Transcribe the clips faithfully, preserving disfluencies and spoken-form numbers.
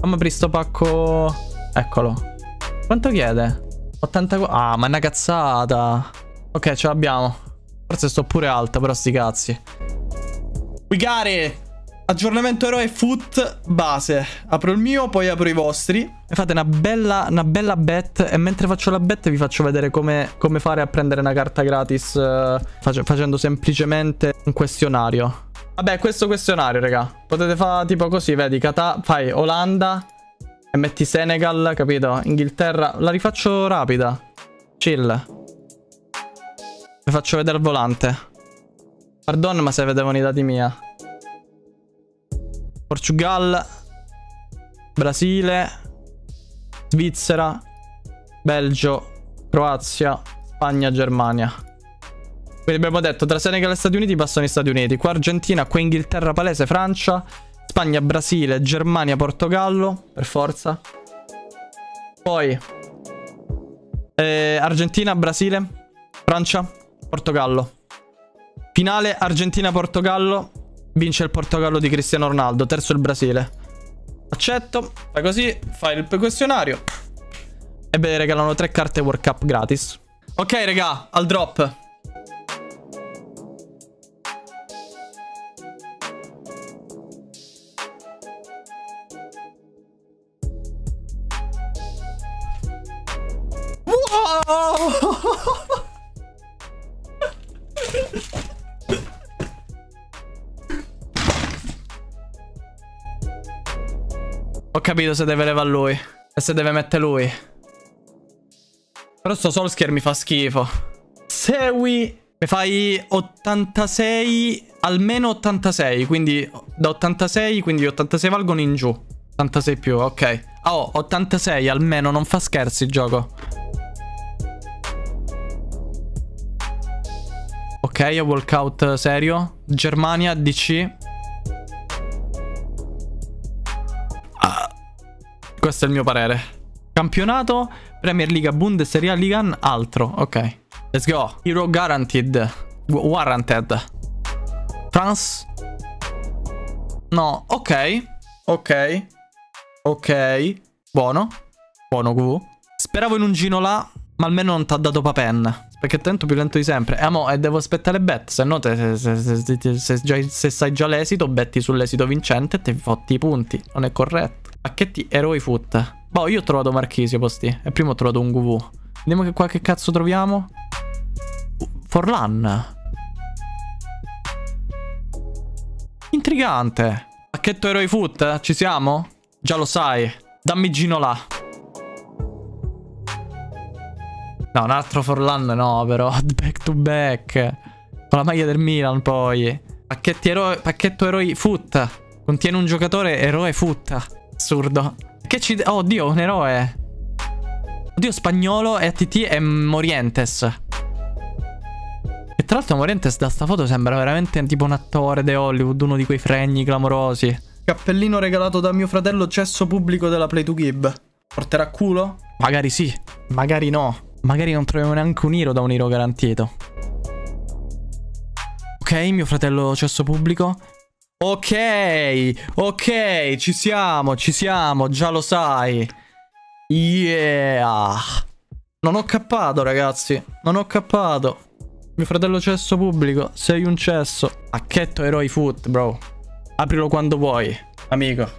Fammi aprire sto pacco. Eccolo. Quanto chiede? ottantaquattro. Ah, ma è una cazzata. Ok, ce l'abbiamo. Forse sto pure alta, però sti cazzi. We got it. Aggiornamento eroe foot base. Apro il mio, poi apro i vostri. E fate una bella, una bella bet. E mentre faccio la bet vi faccio vedere come, come fare a prendere una carta gratis, uh, face, facendo semplicemente un questionario. Vabbè, questo questionario, raga. Potete fare tipo così, vedi, Qatar, fai Olanda e metti Senegal, capito? Inghilterra. La rifaccio rapida. Chill. Vi faccio vedere il volante. Pardon, ma se vedevano i dati mia. Portugal, Brasile, Svizzera, Belgio, Croazia, Spagna, Germania. Quindi abbiamo detto tra Senegal e Stati Uniti passano gli Stati Uniti. Qua Argentina, qua Inghilterra palese, Francia, Spagna, Brasile, Germania, Portogallo, per forza. Poi eh, Argentina, Brasile, Francia, Portogallo. Finale Argentina-Portogallo. Vince il Portogallo di Cristiano Ronaldo. Terzo il Brasile. Accetto. Fai così. Fai il questionario. E beh, regalano tre carte World Cup gratis. Ok, raga. Al drop. Wow! Ho capito se deve levare lui. E se deve mettere lui. Però sto Solskjaer mi fa schifo. Segui. Mi fai ottantasei. Almeno ottantasei. Quindi da ottantasei. Quindi ottantasei valgono in giù. ottantasei più, ok. Oh, ottantasei almeno. Non fa scherzi il gioco. Ok, walkout serio. Germania, D C. Questo è il mio parere. Campionato, Premier League, Bundesliga, Liga, altro. Ok. Let's go. Hero guaranteed. Warranted. France. No. Ok. Ok. Ok. Buono. Buono Q V. Speravo in un gino là, ma almeno non ti ha dato Papen. Perché è tanto più lento di sempre. E eh, mo, e devo aspettare bet. Se no, te, se, se, se, se, già, se sai già l'esito, betti sull'esito vincente e ti fotti i punti. Non è corretto. Pacchetti eroi foot. Boh, io ho trovato Marchisio posti. E prima ho trovato un Q V. Vediamo che qua che cazzo troviamo. Forlan. Intrigante. Pacchetto eroi foot. Ci siamo? Già lo sai. Dammi Gino là. No, un altro Forlan no, però. Back to back. Con la maglia del Milan poi. Pacchetti eroi. Pacchetto eroi foot. Contiene un giocatore eroe foot. Assurdo. Che ci... Oh, oddio, un eroe. Oddio, spagnolo, E A T T e Morientes. E tra l'altro Morientes da sta foto sembra veramente tipo un attore di Hollywood. Uno di quei fregni clamorosi. Cappellino regalato da mio fratello, cesso pubblico della Play to Give. Porterà culo? Magari sì, magari no. Magari non troviamo neanche un hero da un hero garantito. Ok, mio fratello cesso pubblico. Ok, ok, ci siamo, ci siamo, già lo sai. Yeah. Non ho cappato, ragazzi. Non ho cappato. Mio fratello cesso pubblico, sei un cesso. Pacchetto eroi foot, bro. Aprilo quando vuoi, amico.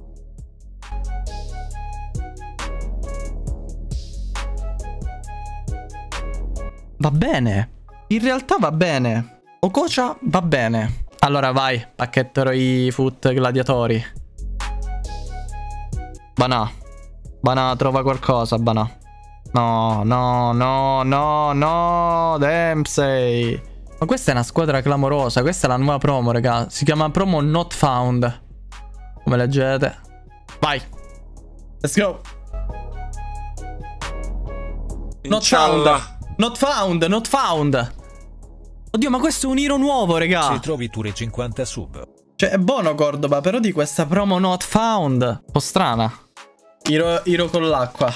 Va bene. In realtà va bene. Okocha va bene. Allora vai, pacchetto eroi foot gladiatori. Banà. Banà, trova qualcosa, Banà. No, no, no, no, no, Dempsey. Ma questa è una squadra clamorosa. Questa è la nuova promo, raga. Si chiama promo Not Found. Come leggete. Vai. Let's go. Not found. Not found, not found. Oddio, ma questo è un hero nuovo, raga. Se trovi pure cinquanta sub. Cioè, è buono Cordoba, però di questa promo Not Found. Un po' strana. Hero, hero con l'acqua.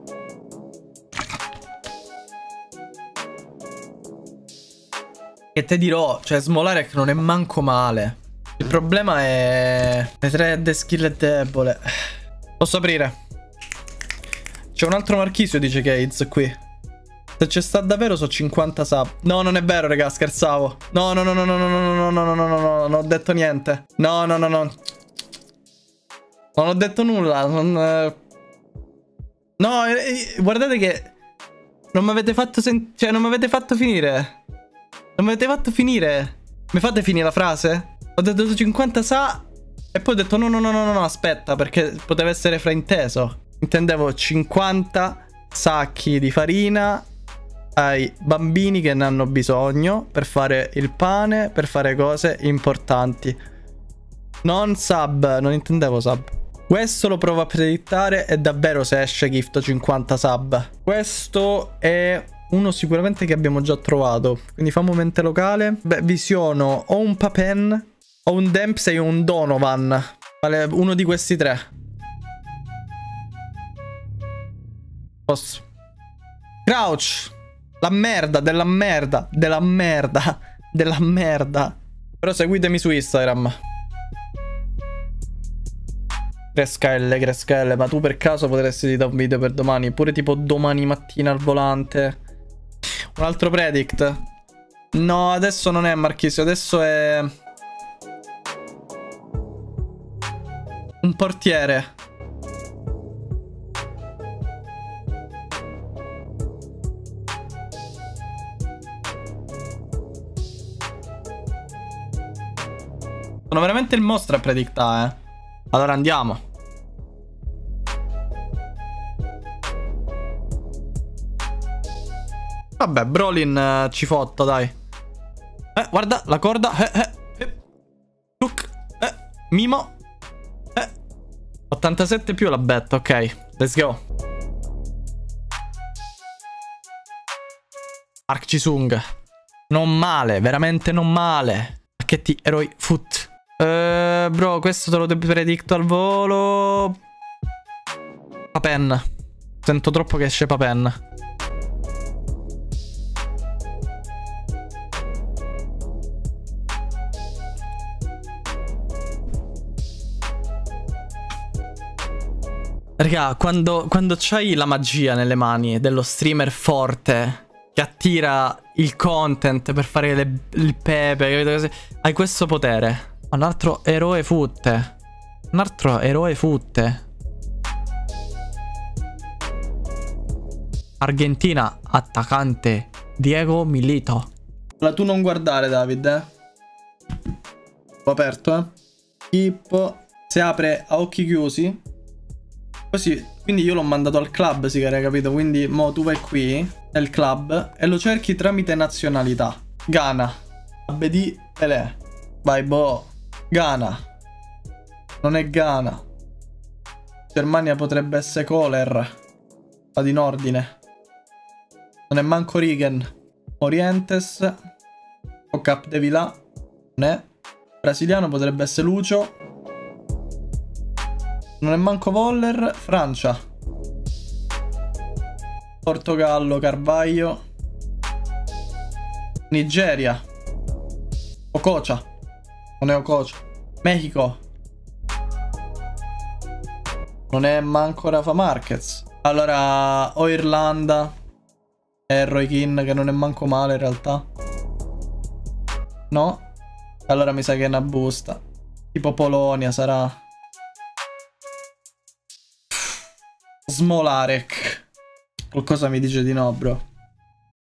E te dirò, cioè Smolarek non è manco male. Il problema è... Le tre skill è debole. Posso aprire? C'è un altro marchisio, dice Gates qui. Se c'è sta davvero so cinquanta sub. No, non è vero, raga, scherzavo. No, no, no, no, no, no, no, no, no, no, no, no, no, non ho detto niente. No, no, no, no. Non ho detto nulla. Non... Eh... No, eh, guardate che... Non mi avete fatto sentire... Cioè, non mi avete fatto finire. Non mi avete fatto finire. Mi fate finire la frase? Ho detto cinquanta sa... E poi ho detto no, no, no, no, no, no, aspetta, perché poteva essere frainteso. Intendevo cinquanta sacchi di farina ai bambini che ne hanno bisogno per fare il pane, per fare cose importanti. Non sub, non intendevo sub. Questo lo provo a predittare e davvero se esce gift cinquanta sub. Questo è uno sicuramente che abbiamo già trovato. Quindi fammo mente locale. Beh, visiono o un Papen o un Dempsey o un Donovan. Vale uno di questi tre. Posso. Crouch. La merda, della merda, della merda, della merda. Però seguitemi su Instagram. Crescale, Crescale, ma tu per caso potresti dire un video per domani? Pure tipo domani mattina al volante. Un altro predict. No, adesso non è Marchisio, adesso è... un portiere. Sono veramente il mostro a predictare, eh. Allora andiamo. Vabbè, Brolin eh, ci fotta, dai. Eh, guarda, la corda. Eh, eh, eh. Tuk. Eh, Mimo. Eh. ottantasette più la bet, ok. Let's go. Ark Chisung. Non male, veramente non male. Pacchetti eroi foot. Uh, bro, questo te lo predicto al volo. Papen. Sento troppo che esce Papen. Raga, quando, quando c'hai la magia nelle mani dello streamer forte che attira il content per fare le, il pepe, capito? Hai questo potere. Un altro eroe futte. Un altro eroe futte. Argentina, attaccante Diego Milito. La tu non guardare, David, eh. Ho aperto, eh. Tipo, si apre a occhi chiusi. Così, quindi io l'ho mandato al club, sì, che capito? Quindi, mo tu vai qui, nel club, e lo cerchi tramite nazionalità. Ghana. Abedi Pelé. Vai, boh. Ghana. Non è Ghana. Germania potrebbe essere Kohler. Vado in ordine. Non è manco Rigen. Orientes. O Capdevila. Non è. Brasiliano potrebbe essere Lucio. Non è manco Voller. Francia. Portogallo, Carvaglio. Nigeria. Okocha. Non è Okocha. Mexico. Non è manco Rafa Marquez. Allora, o Irlanda. È Roy Keane, che non è manco male in realtà. No. Allora mi sa che è una busta. Tipo Polonia sarà. Smolarek. Qualcosa mi dice di no, bro.